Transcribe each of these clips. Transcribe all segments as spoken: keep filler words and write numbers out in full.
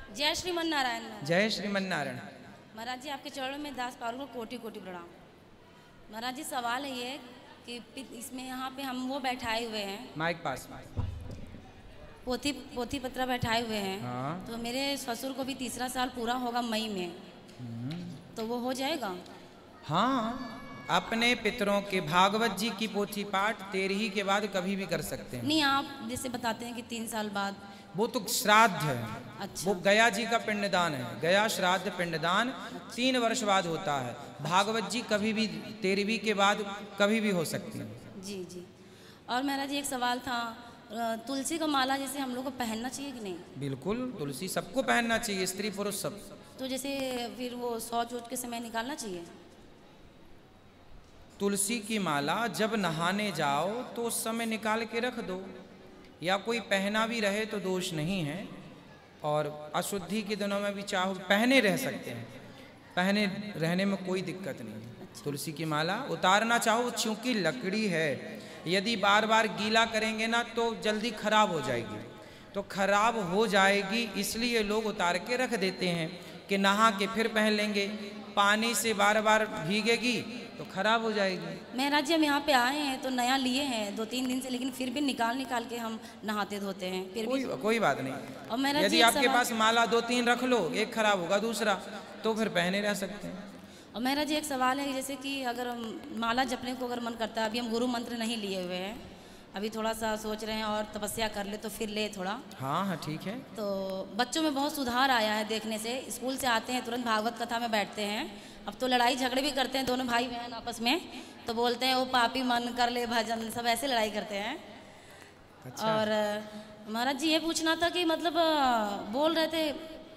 जय श्रीमन नारायण। जय श्रीमन नारायण। महाराज जी आपके चरणों में दास पारुल को कोटि कोटि प्रणाम। महाराज जी सवाल है ये कि इसमें यहाँ पे हम वो बैठाए हुए हैं, माइक पास, पोथी पोथी पत्रा बैठाए हुए हैं। हाँ। तो मेरे ससुर को भी तीसरा साल पूरा होगा मई में, तो वो हो जाएगा? हाँ, अपने पितरों के भागवत जी की पोथी पाठ तेरही के बाद कभी भी कर सकते हैं। नहीं, आप जैसे बताते हैं कि तीन साल बाद, वो तो श्राद्ध है। अच्छा। वो गया जी का पिंडदान है। गया श्राद्ध पिंडदान तीन वर्ष बाद होता है। भागवत जी कभी भी तेरहवीं के बाद कभी भी हो सकती है। जी जी। और महाराज जी एक सवाल था, तुलसी का माला जैसे हम लोग को पहनना चाहिए कि नहीं? बिल्कुल, तुलसी सबको पहनना चाहिए, स्त्री पुरुष सब। तो जैसे फिर वो शौच वोच के समय निकालना चाहिए? तुलसी की माला जब नहाने जाओ तो उस समय निकाल के रख दो, या कोई पहना भी रहे तो दोष नहीं है। और अशुद्धि के दिनों में भी चाहो पहने रह सकते हैं, पहने रहने में कोई दिक्कत नहीं है। अच्छा। तुलसी की माला उतारना चाहो, चूंकि लकड़ी है, यदि बार बार गीला करेंगे ना तो जल्दी खराब हो जाएगी, तो खराब हो जाएगी इसलिए लोग उतार के रख देते हैं कि नहा के फिर पहन लेंगे। पानी से बार बार भीगेगी तो खराब हो जाएगी। महाराज जी हम यहाँ पे आए हैं तो नया लिए हैं दो तीन दिन से, लेकिन फिर भी निकाल निकाल के हम नहाते धोते हैं, फिर कोई भी कोई बात नहीं। और महाराज यदि जी आपके पास माला दो तीन रख लो, एक खराब होगा दूसरा, तो फिर पहने रह सकते हैं। और महाराज जी एक सवाल है, जैसे कि अगर माला जपने को अगर मन करता है, अभी हम गुरु मंत्र नहीं लिए हुए हैं, अभी थोड़ा सा सोच रहे हैं और तपस्या कर ले तो फिर ले थोड़ा। हाँ हाँ ठीक है। तो बच्चों में बहुत सुधार आया है देखने से, स्कूल से आते हैं तुरंत भागवत कथा में बैठते हैं। अब तो लड़ाई झगड़े भी करते हैं दोनों भाई बहन आपस में, तो बोलते हैं वो पापी मन कर ले भजन, सब ऐसे लड़ाई करते हैं। अच्छा। और महाराज जी ये पूछना था कि मतलब बोल रहे थे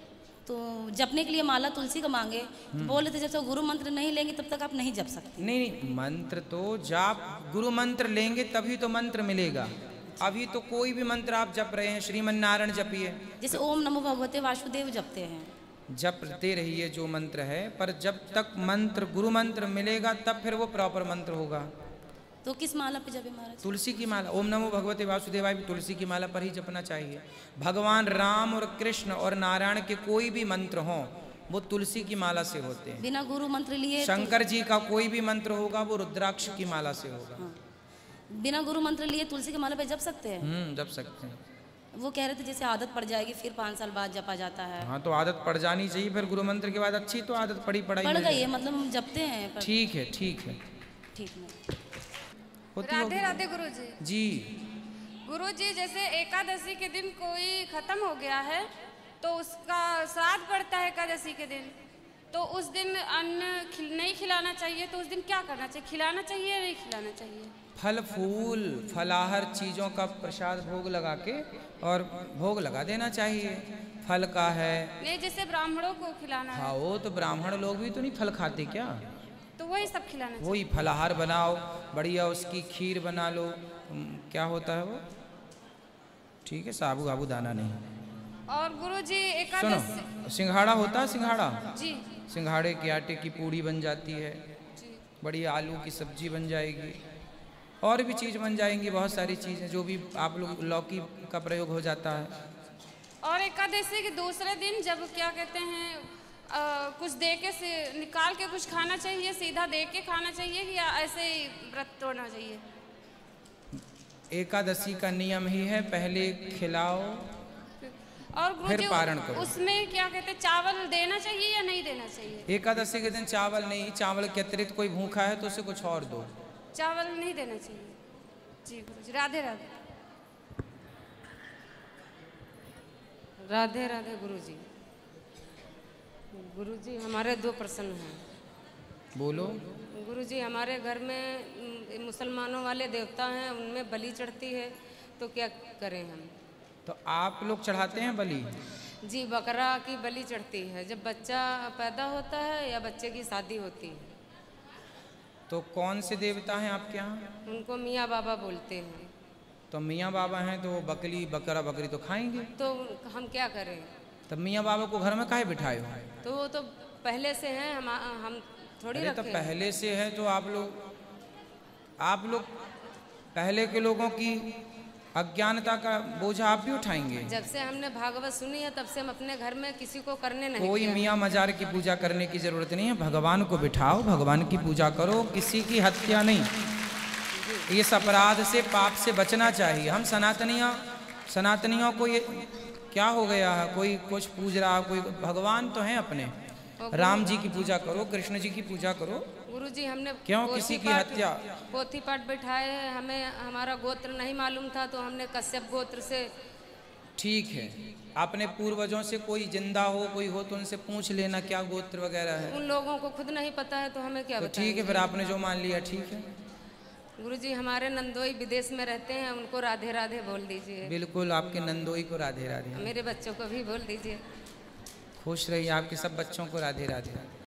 तो जपने के लिए माला तुलसी का मांगे, तो बोल रहे थे जब तक गुरु मंत्र नहीं लेंगे तब तक आप नहीं जप सकते। नहीं नहीं, मंत्र तो जाप गुरु मंत्र लेंगे तभी तो मंत्र मिलेगा। अभी तो कोई भी मंत्र आप जप रहे हैं, श्रीमन नारायण जपिए, जैसे ओम नमो भगवते वासुदेव जपते हैं, जपते रहिए जो मंत्र है, पर जब तक मंत्र गुरु मंत्र मिलेगा तब फिर वो प्रॉपर मंत्र होगा। तो किस माला पे जपे महाराज? तुलसी की माला। ओम नमो भगवते वासुदेवाय भी तुलसी की माला पर ही जपना चाहिए। भगवान राम और कृष्ण और नारायण के कोई भी मंत्र हों वो तुलसी की माला से होते हैं। बिना गुरु मंत्र लिए शंकर जी का कोई भी मंत्र होगा वो रुद्राक्ष की माला से होगा। हाँ। बिना गुरु मंत्र लिए तुलसी की माला पे जप सकते हैं? हम्म जप सकते हैं। वो कह रहे थे जैसे आदत पड़ जाएगी फिर पाँच साल बाद जपा जाता है। हाँ तो आदत पड़ जानी चाहिए, फिर गुरु मंत्र के बाद अच्छी तो आदत पड़ी पड़ाई पड़ गई है, मतलब हम जपते हैं। ठीक है ठीक है ठीक है। राधे राधे गुरु जी। जी गुरु जी जैसे एकादशी के दिन कोई खत्म हो गया है तो उसका श्राद्ध पड़ता है एकादशी के दिन, तो उस दिन अन्न खिल, नहीं खिलाना चाहिए, तो उस दिन क्या करना चाहिए? खिलाना चाहिए या नहीं खिलाना चाहिए? फल फूल फलाहार चीज़ों का प्रसाद भोग लगा के और भोग लगा देना चाहिए। फल का है नहीं, जैसे ब्राह्मणों को खिलाना है। हाँ वो तो ब्राह्मण लोग भी तो नहीं फल खाते क्या, तो वही सब खिलाना चाहिए। वही फलाहार बनाओ बढ़िया, उसकी खीर बना लो, क्या होता है वो, ठीक है, साबू गाबू दाना नहीं। और गुरु जी सुनो, सिंघाड़ा होता है, सिंघाड़ा जी, सिंघाड़े के आटे की पूड़ी बन जाती है, जी। बढ़िया आलू की सब्जी बन जाएगी, और भी चीज़ बन जाएंगी, बहुत सारी चीज़ें जो भी आप लोग, लौकी का प्रयोग हो जाता है। और एकादशी के दूसरे दिन जब क्या कहते हैं आ, कुछ दे के से निकाल के कुछ खाना चाहिए, सीधा दे के खाना चाहिए या ऐसे ही व्रत तोड़ना चाहिए? एकादशी का नियम ही है पहले खिलाओ और गुरु फिर जी पारण करो। उसमें क्या कहते हैं चावल देना चाहिए या नहीं देना चाहिए? एकादशी के दिन चावल नहीं, चावल के अतिरिक्त कोई भूखा है तो उसे कुछ और दो। चावल नहीं देना चाहिए। जी गुरु जी, राधे राधे। राधे राधे गुरु जी। गुरु जी हमारे दो प्रश्न हैं। बोलो। गुरु जी हमारे घर में मुसलमानों वाले देवता हैं, उनमें बलि चढ़ती है, तो क्या करें हम? तो आप लोग चढ़ाते हैं बलि? जी बकरा की बलि चढ़ती है जब बच्चा पैदा होता है या बच्चे की शादी होती है। तो कौन से देवता हैं आपके यहाँ? उनको मियाँ बाबा बोलते हैं। तो मियाँ बाबा हैं तो बकरी बकरा बकरी तो खाएंगे, तो हम क्या करें? तब मियाँ बाबा को घर में काहे बिठाए हो? तो वो तो पहले से हैं, हम हम थोड़ी अरे रखे। तो पहले से है तो आप लोग आप लोग पहले के लोगों की अज्ञानता का बोझा आप भी उठाएंगे। जब से हमने भागवत सुनी है तब से हम अपने घर में किसी को करने नहीं कोई दिया। मियाँ मजार की पूजा करने की जरूरत नहीं है, भगवान को बिठाओ, भगवान की पूजा करो, किसी की हत्या नहीं। इस अपराध से, पाप से बचना चाहिए। हम सनातनियों सनातनियों को ये क्या हो गया है, कोई कुछ पूज रहा, कोई भगवान तो हैं अपने, राम जी की पूजा करो, कृष्ण जी की पूजा करो। गुरुजी हमने क्यों पोथी किसी की पाठ- हत्या? पोथी पाठ बैठाए हैं, हमें हमारा गोत्र नहीं मालूम था तो हमने कश्यप गोत्र से। ठीक है, अपने पूर्वजों से कोई जिंदा हो, कोई हो तो उनसे पूछ लेना क्या गोत्र वगैरह है। उन लोगों को खुद नहीं पता है तो हमें क्या तो बताएं। ठीक है, फिर आपने जो मान लिया ठीक है। गुरुजी हमारे नंदोई विदेश में रहते हैं, उनको राधे राधे बोल दीजिए। बिल्कुल, आपके नंदोई को राधे राधे। मेरे बच्चों को भी बोल दीजिए। खुश रहिए, आपके सब बच्चों को राधे राधे।